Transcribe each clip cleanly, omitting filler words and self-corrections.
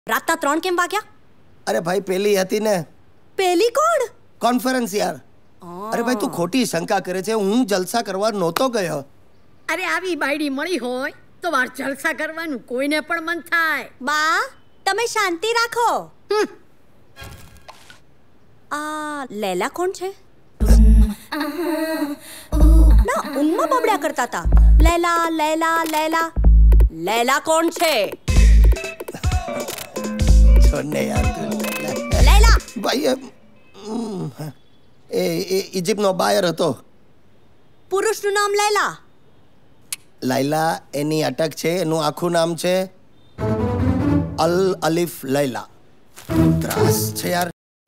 રાતના 3 કેમ વાગ્યા? અરે ભાઈ પેલી હતી ને. પેલી કોણ? કોન્ફરન્સ યાર. અરે ભાઈ તું ખોટી શંકા કરે છે. હું જલસા કરવા નહોતો ગયો. અરે આવી બાયડી મળી હોય તો વાર જલસા કરવાનું કોઈને પણ મન થાય. બા તમે શાંતિ રાખો. આ લૈલા કોણ છે? ના ઊંઘમાં બબડ્યા કરતા હતા. લૈલા લૈલા લૈલા લૈલા કોણ છે? છોડને યાર તું. લૈલા ભાઈ એ ઇજિપ્તનો બાયર હતો. પુરુષનું નામ લૈલા. લૈલા એની અટક છે. એનું આખું નામ છે અલ અલિફ લૈલા. ત્રાસ છે યાર.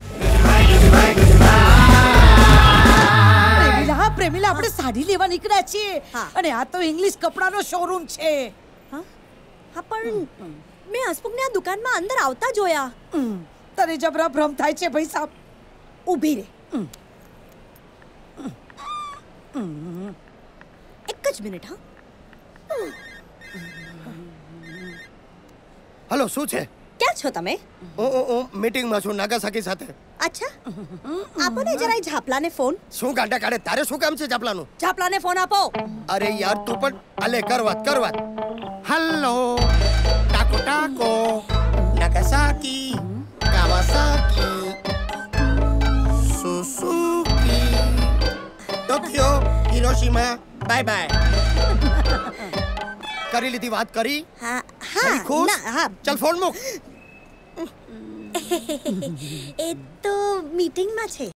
પ્રેમીલા આપણે સાડી લેવા નીકળ્યા છીએ અને આ તો ઇંગ્લિશ કપડાનો શોરૂમ છે. હા પણ મેં હસમુખને આ દુકાનમાં અંદર આવતા જોયા. તને જબરા ભ્રમ થાય છે ભાઈ સાહેબ. ઊભી રે. એક જ મિનિટ. હા હલો શું છે? ક્યાં છો તમે? હું મીટિંગમાં છું નાગાસાકી સાથે. અચ્છા આપો ને જરાય ઝાપલાને ફોન. શું ગાંડા કાઢે? તારે શું કામ છે ઝાપલાનું? ઝાપલાને ફોન આપો. અરે યાર તું પણ આલે કર વાત. હલો ટાકો ટાકો Nagasaki Kawasaki Suzuki Tokyo Hiroshima bye bye. કરી લીધી વાત કરી? હા ખુશ? હા ચલ ફોન મૂક. એ તો મીટિંગમાં છે.